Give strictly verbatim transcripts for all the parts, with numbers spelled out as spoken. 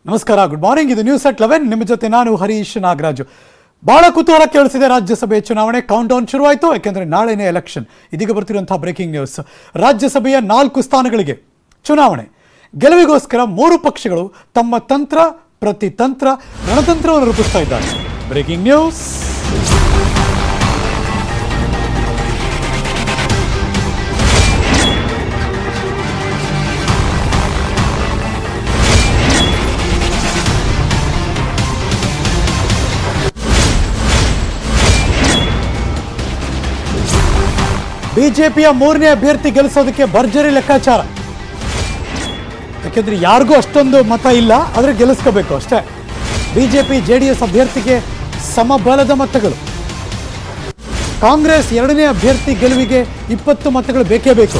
ನಮಸ್ಕಾರ, good morning. ಇದು news at eleven. ನಿಮ್ಮ ಜೊತೆ ನಾನು ಹರೀಶ್ ನಾಗರಾಜು. ಬಹಳ ಕುತೂಹಲ ಕೇಳಿಸಿದೆ. ರಾಜ್ಯಸಭೆ ಚುನಾವಣೆ ಕೌಂಟ್ ಡೌನ್ ಶುರುವಾಯಿತು, ಯಾಕೆಂದರೆ ನಾಳೆನೇ ಎಲೆಕ್ಷನ್. ಇದೀಗ ಬರ್ತಿರುವಂತಹ ಬ್ರೇಕಿಂಗ್ ನ್ಯೂಸ್. ರಾಜ್ಯಸಭೆಯ ನಾಲ್ಕು ಸ್ಥಾನಗಳಿಗೆ ಚುನಾವಣೆ. ಗೆಲುವಿಗೋಸ್ಕರ ಮೂರು ಪಕ್ಷಗಳು ತಮ್ಮ ತಂತ್ರ ಪ್ರತಿತಂತ್ರ ರಣತಂತ್ರವನ್ನು ರೂಪಿಸ್ತಾ ಇದ್ದಾರೆ. Breaking news. ಬಿಜೆಪಿಯ ಮೂರನೇ ಅಭ್ಯರ್ಥಿ ಗೆಲ್ಲಿಸೋದಕ್ಕೆ ಭರ್ಜರಿ ಲೆಕ್ಕಾಚಾರ. ಯಾಕೆಂದ್ರೆ ಯಾರಿಗೂ ಅಷ್ಟೊಂದು ಮತ ಇಲ್ಲ, ಆದರೆ ಗೆಲ್ಲಿಸ್ಕೋಬೇಕು ಅಷ್ಟೇ. ಬಿಜೆಪಿ ಜೆಡಿಎಸ್ ಅಭ್ಯರ್ಥಿಗೆ ಸಮಬಲದ ಮತಗಳು. ಕಾಂಗ್ರೆಸ್ ಎರಡನೇ ಅಭ್ಯರ್ಥಿ ಗೆಲುವಿಗೆ ಇಪ್ಪತ್ತು ಮತಗಳು ಬೇಕೇ ಬೇಕು.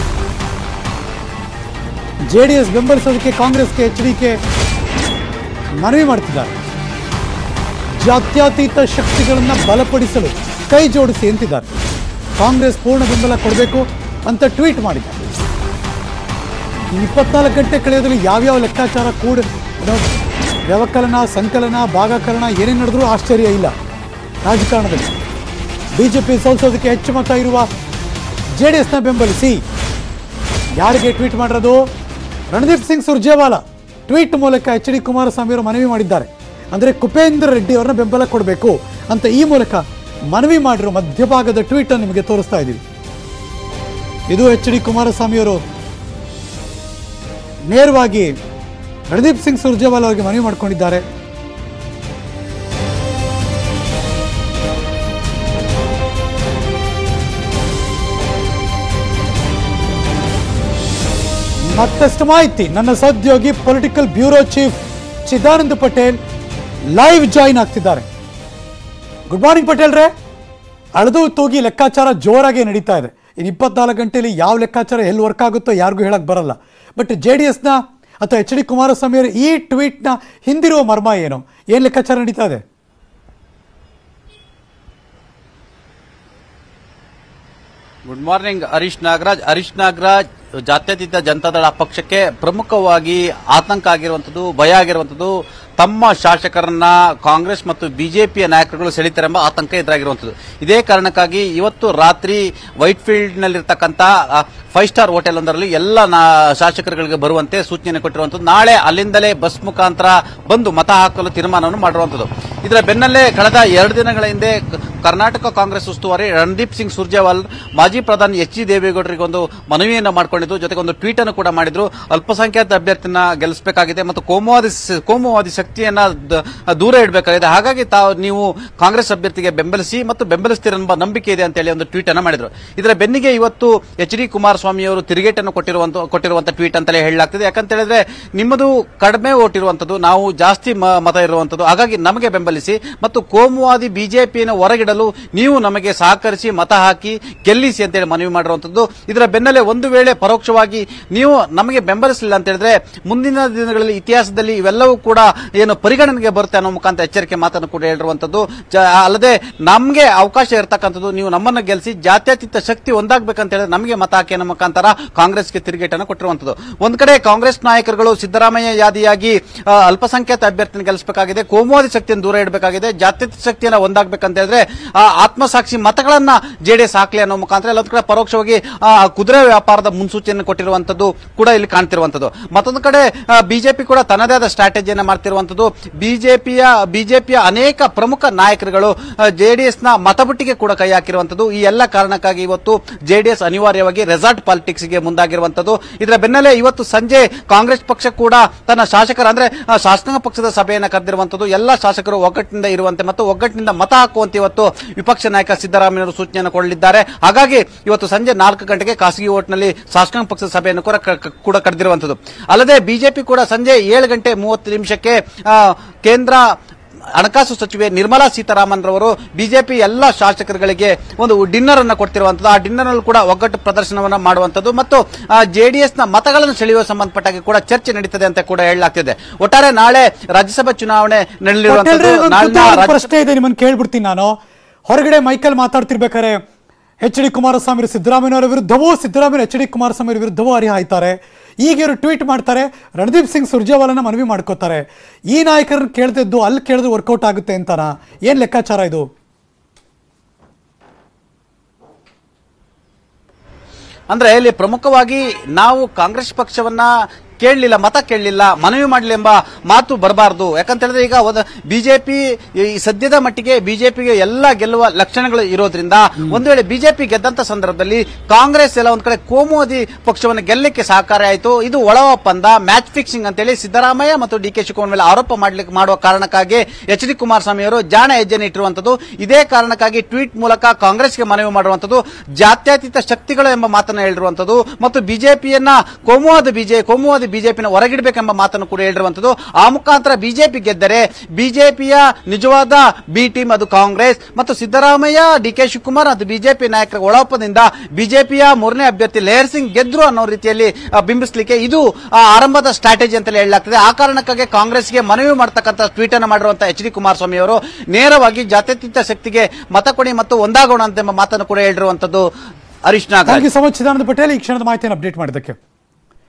ಜೆಡಿಎಸ್ ಬೆಂಬಲಿಸೋದಕ್ಕೆ ಕಾಂಗ್ರೆಸ್ಗೆ ಎಚ್ ಡಿ ಕೆ ಮನವಿ ಮಾಡ್ತಿದ್ದಾರೆ. ಜಾತ್ಯತೀತ ಶಕ್ತಿಗಳನ್ನು ಬಲಪಡಿಸಲು ಕೈ ಜೋಡಿಸಿ ಅಂತಿದ್ದಾರೆ. ಕಾಂಗ್ರೆಸ್ ಪೂರ್ಣ ಬೆಂಬಲ ಕೊಡಬೇಕು ಅಂತ ಟ್ವೀಟ್ ಮಾಡಿದ್ದಾರೆ. ಇನ್ನು ಇಪ್ಪತ್ನಾಲ್ಕು ಗಂಟೆ ಕಳೆಯೋದ್ರಲ್ಲಿ ಯಾವ್ಯಾವ ಲೆಕ್ಕಾಚಾರ ಕೂಡ ವ್ಯವಕಲನ, ಸಂಕಲನ, ಭಾಗಕರಣ ಏನೇನು ನಡೆದ್ರೂ ಆಶ್ಚರ್ಯ ಇಲ್ಲ. ರಾಜಕಾರಣದಲ್ಲಿ ಬಿಜೆಪಿ ಸೋಲಿಸೋದಕ್ಕೆ ಹೆಚ್ಚು ಮತ ಇರುವ ಜೆ ಡಿ ಎಸ್ನ ಬೆಂಬಲಿಸಿ. ಯಾರಿಗೆ ಟ್ವೀಟ್ ಮಾಡಿರೋದು? ರಣದೀಪ್ ಸಿಂಗ್ ಸುರ್ಜೇವಾಲಾ ಟ್ವೀಟ್ ಮೂಲಕ ಎಚ್ ಡಿ ಕುಮಾರಸ್ವಾಮಿ ಅವರು ಮನವಿ ಮಾಡಿದ್ದಾರೆ. ಅಂದರೆ ಕುಪೇಂದ್ರ ರೆಡ್ಡಿ ಅವರನ್ನ ಬೆಂಬಲ ಕೊಡಬೇಕು ಅಂತ ಈ ಮೂಲಕ ಮನವಿ ಮಾಡಿರೋ ಮಧ್ಯಭಾಗದ ಟ್ವೀಟ್ ಅನ್ನು ನಿಮಗೆ ತೋರಿಸ್ತಾ ಇದ್ದೀವಿ. ಇದು ಎಚ್ ಡಿ ಕುಮಾರಸ್ವಾಮಿ ಅವರು ನೇರವಾಗಿ ರಣದೀಪ್ ಸಿಂಗ್ ಸುರ್ಜೇವಾಲಾ ಅವರಿಗೆ ಮನವಿ ಮಾಡಿಕೊಂಡಿದ್ದಾರೆ. ಮತ್ತಷ್ಟು ಮಾಹಿತಿ ನನ್ನ ಸಹೋದ್ಯೋಗಿ political bureau chief Chidananda Patel live join ಆಗ್ತಿದ್ದಾರೆ. ಗುಡ್ ಮಾರ್ನಿಂಗ್ ಪಟೇಲ್ ರೇ. ಅಳೆದು ತೂಗಿ ಲೆಕ್ಕಾಚಾರ ಜೋರಾಗಿ ನಡೀತಾ ಇದೆ. ಇನ್ನು ಇಪ್ಪತ್ನಾಲ್ಕು ಗಂಟೆಯಲ್ಲಿ ಯಾವ ಲೆಕ್ಕಾಚಾರ ಎಲ್ಲಿ ವರ್ಕ್ ಆಗುತ್ತೋ ಯಾರಿಗೂ ಹೇಳಕ್ ಬರಲ್ಲ. ಬಟ್ ಜೆ ಡಿ ಎಸ್ನ ಅಥವಾ ಎಚ್ ಡಿ ಕುಮಾರಸ್ವಾಮಿ ಅವರ ಈ ಟ್ವೀಟ್ನ ಹಿಂದಿರುವ ಮರ್ಮ ಏನು, ಏನು ಲೆಕ್ಕಾಚಾರ ನಡೀತಾ ಇದೆ? Good morning Harish Nagaraj. ಹರೀಶ್ ನಾಗರಾಜ್, ಜಾತ್ಯತೀತ ಜನತಾದಳ ಪಕ್ಷಕ್ಕೆ ಪ್ರಮುಖವಾಗಿ ಆತಂಕ ಆಗಿರುವಂಥದ್ದು, ಭಯ ಆಗಿರುವಂಥದ್ದು, ತಮ್ಮ ಶಾಸಕರನ್ನ ಕಾಂಗ್ರೆಸ್ ಮತ್ತು ಬಿಜೆಪಿಯ ನಾಯಕರುಗಳು ಸೆಳೀತಾರೆಂಬ ಆತಂಕ ಎದುರಾಗಿರುವಂಥದ್ದು. ಇದೇ ಕಾರಣಕ್ಕಾಗಿ ಇವತ್ತು ರಾತ್ರಿ ವೈಟ್ ಫೀಲ್ಡ್ ನಲ್ಲಿರ್ತಕ್ಕಂಥ ಫೈವ್ ಸ್ಟಾರ್ ಹೋಟೆಲ್ ಒಂದರಲ್ಲಿ ಎಲ್ಲ ಶಾಸಕರುಗಳಿಗೆ ಬರುವಂತೆ ಸೂಚನೆ ಕೊಟ್ಟಿರುವಂಥದ್ದು. ನಾಳೆ ಅಲ್ಲಿಂದಲೇ ಬಸ್ ಮುಖಾಂತರ ಬಂದು ಮತ ಹಾಕಲು ತೀರ್ಮಾನವನ್ನು ಮಾಡಿರುವಂಥದ್ದು. ಇದರ ಬೆನ್ನಲ್ಲೇ ಕಳೆದ ಎರಡು ದಿನಗಳ ಹಿಂದೆ ಕರ್ನಾಟಕ ಕಾಂಗ್ರೆಸ್ ಉಸ್ತುವಾರಿ ರಣದೀಪ್ ಸಿಂಗ್ ಸುರ್ಜೇವಾಲಾ ಮಾಜಿ ಪ್ರಧಾನಿ ಎಚ್ ಡಿ ದೇವೇಗೌಡರಿಗೆ ಒಂದು ಮನವಿಯನ್ನು ಮಾಡಿಕೊಂಡಿದ್ದು, ಜೊತೆಗೆ ಒಂದು ಟ್ವೀಟ್ ಅನ್ನು ಕೂಡ ಮಾಡಿದ್ರು. ಅಲ್ಪಸಂಖ್ಯಾತ ಅಭ್ಯರ್ಥಿನ ಗೆಲ್ಲಿಸಬೇಕಾಗಿದೆ ಮತ್ತು ಕೋಮುವಾದಿ ಕೋಮುವಾದಿ ಶಕ್ತಿಯನ್ನ ದೂರ ಇಡಬೇಕಾಗಿದೆ. ಹಾಗಾಗಿ ತಾವು ನೀವು ಕಾಂಗ್ರೆಸ್ ಅಭ್ಯರ್ಥಿಗೆ ಬೆಂಬಲಿಸಿ ಮತ್ತು ಬೆಂಬಲಿಸ್ತೀರೆಂಬ ನಂಬಿಕೆ ಇದೆ ಅಂತ ಹೇಳಿ ಒಂದು ಟ್ವೀಟ್ ಅನ್ನು ಮಾಡಿದ್ರು. ಇದರ ಬೆನ್ನಿಗೆ ಇವತ್ತು ಎಚ್ ಡಿ ಕುಮಾರಸ್ವಾಮಿ ಅವರು ತಿರುಗೇಟನ್ನು ಕೊಟ್ಟಿರುವಂತ ಕೊಟ್ಟಿರುವಂತ ಟ್ವೀಟ್ ಅಂತಲೇ ಹೇಳಲಾಗ್ತದೆ. ಯಾಕಂತ ಹೇಳಿದ್ರೆ ನಿಮ್ಮದು ಕಡಿಮೆ ಓಟ್ ಇರುವಂತದ್ದು, ನಾವು ಜಾಸ್ತಿ ಮತ ಇರುವಂತದ್ದು, ಹಾಗಾಗಿ ನಮಗೆ ಬೆಂಬಲಿಸಿ ಮತ್ತು ಕೋಮುವಾದಿ ಬಿಜೆಪಿಯನ್ನು ಹೊರಗಿಡಲು ನೀವು ನಮಗೆ ಸಹಕರಿಸಿ ಮತ ಹಾಕಿ ಗೆಲ್ಲಿಸಿ ಅಂತೇಳಿ ಮನವಿ ಮಾಡಿರುವಂತದ್ದು. ಇದರ ಬೆನ್ನಲ್ಲೇ ಒಂದು ವೇಳೆ ಪರೋಕ್ಷವಾಗಿ ನೀವು ನಮಗೆ ಬೆಂಬಲಿಸಲಿಲ್ಲ ಅಂತ ಹೇಳಿದ್ರೆ ಮುಂದಿನ ದಿನಗಳಲ್ಲಿ ಇತಿಹಾಸದಲ್ಲಿ ಇವೆಲ್ಲವೂ ಕೂಡ ಏನು ಪರಿಗಣನೆಗೆ ಬರುತ್ತೆ ಅನ್ನೋ ಮುಖಾಂತರ ಎಚ್ಚರಿಕೆ ಮಾತನ್ನು ಕೂಡ ಹೇಳಿರುವಂತದ್ದು. ಅಲ್ಲದೆ ನಮಗೆ ಅವಕಾಶ ಇರತಕ್ಕಂಥದ್ದು, ನೀವು ನಮ್ಮನ್ನ ಗೆಲ್ಲಿಸಿ ಜಾತ್ಯತೀತ ಶಕ್ತಿ ಒಂದಾಗಬೇಕಂತ ಹೇಳಿದ್ರೆ ನಮಗೆ ಮತ ಹಾಕಿ ಅನ್ನೋ ಮುಖಾಂತರ ಕಾಂಗ್ರೆಸ್ಗೆ ತಿರುಗೇಟನ್ನು ಕೊಟ್ಟಿರುವಂತದ್ದು. ಒಂದ್ ಕಡೆ ಕಾಂಗ್ರೆಸ್ ನಾಯಕರುಗಳು ಸಿದ್ದರಾಮಯ್ಯ ಯಾದಿಯಾಗಿ ಅಲ್ಪಸಂಖ್ಯಾತ ಅಭ್ಯರ್ಥಿಯನ್ನು ಗೆಲ್ಲಿಸಬೇಕಾಗಿದೆ, ಕೋಮುವಾದಿ ಶಕ್ತಿಯನ್ನು ದೂರ ಇಡಬೇಕಾಗಿದೆ, ಜಾತ್ಯತೀತ ಶಕ್ತಿಯನ್ನು ಒಂದಾಗಬೇಕಂತ ಹೇಳಿದ್ರೆ ಆತ್ಮಸಾಕ್ಷಿ ಮತಗಳನ್ನ ಜೆಡಿಎಸ್ ಹಾಕ್ಲಿ ಅನ್ನೋ ಮುಖಾಂತರ ಎಲ್ಲೊಂದು ಕಡೆ ಪರೋಕ್ಷವಾಗಿ ಕುದುರೆ ವ್ಯಾಪಾರದ ಮುನ್ಸೂಚನೆ ಕೊಟ್ಟಿರುವಂತದ್ದು ಕೂಡ ಇಲ್ಲಿ ಕಾಣ್ತಿರುವಂತದ್ದು. ಮತ್ತೊಂದು ಕಡೆ ಬಿಜೆಪಿ ಕೂಡ ತನ್ನದೇ ಆದ ಸ್ಟ್ರಾಟಜಿಯನ್ನು ಮಾಡ್ತಿರುವಂತದ್ದು. ಬಿಜೆಪಿಯ ಬಿಜೆಪಿಯ ಅನೇಕ ಪ್ರಮುಖ ನಾಯಕರುಗಳು ಜೆಡಿಎಸ್ನ ಮತಬುಟ್ಟಿಗೆ ಕೂಡ ಕೈ ಹಾಕಿರುವಂತದ್ದು. ಈ ಎಲ್ಲ ಕಾರಣಕ್ಕಾಗಿ ಇವತ್ತು ಜೆಡಿಎಸ್ ಅನಿವಾರ್ಯವಾಗಿ ರೆಸಾರ್ಟ್ ಪಾಲಿಟಿಕ್ಸ್ ಗೆ ಮುಂದಾಗಿರುವಂತದ್ದು. ಇದರ ಬೆನ್ನಲ್ಲೇ ಇವತ್ತು ಸಂಜೆ ಕಾಂಗ್ರೆಸ್ ಪಕ್ಷ ಕೂಡ ತನ್ನ ಶಾಸಕರ ಅಂದ್ರೆ ಶಾಸಕಾಂಗ ಪಕ್ಷದ ಸಭೆಯನ್ನು ಕರೆದಿರುವಂತದ್ದು. ಎಲ್ಲ ಶಾಸಕರು ಒಗ್ಗಟ್ಟಿನಿಂದ ಇರುವಂತೆ ಮತ್ತು ಒಗ್ಗಟ್ಟಿನಿಂದ ಮತ ಹಾಕುವಂತೆ ಇವತ್ತು ವಿಪಕ್ಷ ನಾಯಕ ಸಿದ್ದರಾಮಯ್ಯ ಅವರು ಸೂಚನೆಯನ್ನು ಕೊಡಲಿದ್ದಾರೆ. ಹಾಗಾಗಿ ಇವತ್ತು ಸಂಜೆ ನಾಲ್ಕು ಗಂಟೆಗೆ ಖಾಸಗಿ ಹೋಟ್ನಲ್ಲಿ ಶಾಸಕಾಂಗ ಪಕ್ಷದ ಸಭೆಯನ್ನು ಕೂಡ ಕರೆದಿರುವಂತದ್ದು. ಅಲ್ಲದೆ ಬಿಜೆಪಿ ಕೂಡ ಸಂಜೆ ಏಳು ಗಂಟೆ ಮೂವತ್ತು ನಿಮಿಷಕ್ಕೆ ಕೇಂದ್ರ ಹಣಕಾಸು ಸಚಿವೆ ನಿರ್ಮಲಾ ಸೀತಾರಾಮನ್ ರವರು ಬಿಜೆಪಿ ಎಲ್ಲ ಶಾಸಕರುಗಳಿಗೆ ಒಂದು ಡಿನ್ನರ್ ಅನ್ನು ಕೊಡ್ತಿರುವಂತದ್ದು. ಆ ಡಿನ್ನರ್ ನಲ್ಲಿ ಕೂಡ ಒಗ್ಗಟ್ಟು ಪ್ರದರ್ಶನವನ್ನು ಮಾಡುವಂತದ್ದು ಮತ್ತು ಜೆಡಿಎಸ್ ನ ಮತಗಳನ್ನು ಸೆಳೆಯುವ ಸಂಬಂಧಪಟ್ಟಾಗಿ ಕೂಡ ಚರ್ಚೆ ನಡೀತದೆ ಅಂತ ಕೂಡ ಹೇಳಲಾಗ್ತಿದೆ. ಒಟ್ಟಾರೆ ನಾಳೆ ರಾಜ್ಯಸಭಾ ಚುನಾವಣೆ ನಡೆಯಲಿರುವಂತದ್ದು. ಪ್ರಶ್ನೆ ಇದೆ, ನಿಮ್ಮನ್ನು ಕೇಳ್ಬಿಡ್ತೀನಿ ನಾನು. ಹೊರಗಡೆ ಮೈಕಲ್ ಮಾತಾಡ್ತಿರ್ಬೇಕಾರೆ ಎಚ್ ಡಿ ಕುಮಾರಸ್ವಾಮಿ ಸಿದ್ದರಾಮಯ್ಯ ಅವರ ವಿರುದ್ಧವೂ ಸಿದ್ದರಾಮಯ್ಯ ಎಚ್ ಡಿ ಕುಮಾರಸ್ವಾಮಿ ವಿರುದ್ಧವೂ ಹರಿಹಾಯ್ತಾರೆ. ಈಗ ಇವರು ಟ್ವೀಟ್ ಮಾಡ್ತಾರೆ, ರಣದೀಪ್ ಸಿಂಗ್ ಸುರ್ಜೇವಾಲನ ಮನವಿ ಮಾಡ್ಕೋತಾರೆ. ಈ ನಾಯಕರನ್ನ ಕೇಳ್ತಿದ್ದು ಅಲ್ಲಿ ಕೇಳಿದ್ರೆ ವರ್ಕೌಟ್ ಆಗುತ್ತೆ ಅಂತಾನ? ಏನ್ ಲೆಕ್ಕಾಚಾರ ಇದು? ಅಂದ್ರೆ ಇಲ್ಲಿ ಪ್ರಮುಖವಾಗಿ ನಾವು ಕಾಂಗ್ರೆಸ್ ಪಕ್ಷವನ್ನ ಕೇಳಲಿಲ್ಲ, ಮತ ಕೇಳಲಿಲ್ಲ, ಮನವಿ ಮಾಡಲಿ ಎಂಬ ಮಾತು ಬರಬಾರದು. ಯಾಕಂತ ಹೇಳಿದ್ರೆ ಈಗ ಬಿಜೆಪಿ ಈ ಸದ್ಯದ ಮಟ್ಟಿಗೆ ಬಿಜೆಪಿಗೆ ಎಲ್ಲ ಗೆಲ್ಲುವ ಲಕ್ಷಣಗಳು ಇರೋದ್ರಿಂದ ಒಂದು ವೇಳೆ ಬಿಜೆಪಿ ಗೆದ್ದಂತ ಸಂದರ್ಭದಲ್ಲಿ ಕಾಂಗ್ರೆಸ್ ಎಲ್ಲ ಒಂದ್ ಕಡೆ ಕೋಮುವಾದಿ ಪಕ್ಷವನ್ನು ಗೆಲ್ಲಕ್ಕೆ ಸಹಕಾರಿ ಆಯಿತು. ಇದು ಒಳ ಒಪ್ಪಂದ, ಮ್ಯಾಚ್ ಫಿಕ್ಸಿಂಗ್ ಅಂತೇಳಿ ಸಿದ್ದರಾಮಯ್ಯ ಮತ್ತು ಡಿ ಕೆ ಶಿವಕುಮಾರ್ ಮೇಲೆ ಆರೋಪ ಮಾಡ್ಲಿಕ್ಕೆ ಮಾಡುವ ಕಾರಣಕ್ಕಾಗಿ ಎಚ್ ಡಿ ಕುಮಾರಸ್ವಾಮಿ ಅವರು ಜಾಣ ಹೆಜ್ಜೆಯನ್ನು ಇಟ್ಟಿರುವಂತದ್ದು. ಇದೇ ಕಾರಣಕ್ಕಾಗಿ ಟ್ವೀಟ್ ಮೂಲಕ ಕಾಂಗ್ರೆಸ್ಗೆ ಮನವಿ ಮಾಡುವಂತದ್ದು, ಜಾತ್ಯತೀತ ಶಕ್ತಿಗಳು ಎಂಬ ಮಾತನ್ನು ಹೇಳಿರುವಂತದ್ದು ಮತ್ತು ಬಿಜೆಪಿಯನ್ನ ಕೋಮುವಾದ ಬಿಜೆ ಕೋಮುವಾದಿ ಬಿಜೆಪಿನ ಹೊರಗಿಡಬೇಕೆಂಬ ಮಾತನ್ನು ಕೂಡ ಹೇಳಿರುವಂತದ್ದು. ಆ ಮುಖಾಂತರ ಬಿಜೆಪಿ ಗೆದ್ದರೆ ಬಿಜೆಪಿಯ ನಿಜವಾದ ಬಿ ಟೀಮ್ ಅದು ಕಾಂಗ್ರೆಸ್ ಮತ್ತು ಸಿದ್ದರಾಮಯ್ಯ, ಡಿ ಕೆ ಶಿವಕುಮಾರ್ ಮತ್ತು ಬಿಜೆಪಿ ನಾಯಕರ ಒಳಪದಿಂದ ಬಿಜೆಪಿಯ ಮೂರನೇ ಅಭ್ಯರ್ಥಿ ಲೇಯರ್ ಸಿಂಗ್ ಗೆದ್ರು ಅನ್ನೋ ರೀತಿಯಲ್ಲಿ ಬಿಂಬಿಸಲಿಕ್ಕೆ ಇದು ಆರಂಭದ ಸ್ಟ್ರಾಟಜಿ ಅಂತ ಹೇಳಲಾಗ್ತದೆ. ಆ ಕಾರಣಕ್ಕಾಗಿ ಕಾಂಗ್ರೆಸ್ಗೆ ಮನವಿ ಮಾಡತಕ್ಕಂಥ ಟ್ವೀಟ್ ಅನ್ನು ಮಾಡಿರುವಂತಹ ಎಚ್ ಡಿ ಕುಮಾರಸ್ವಾಮಿ ಅವರು ನೇರವಾಗಿ ಜಾತ್ಯತೀತ ಶಕ್ತಿಗೆ ಮತ ಕೊಡಿ ಮತ್ತು ಒಂದಾಗೋಣ ಅಂತ ಎಂಬ ಮಾತನ್ನು ಕೂಡ ಹೇಳಿರುವಂತದ್ದು. Harish Nagaraj, thank you so much Chidananda Patel, ಈ ಕ್ಷಣದ ಮಾಹಿತಿಯನ್ನು ಅಪ್ಡೇಟ್ ಮಾಡಿದ್ದಕ್ಕೆ.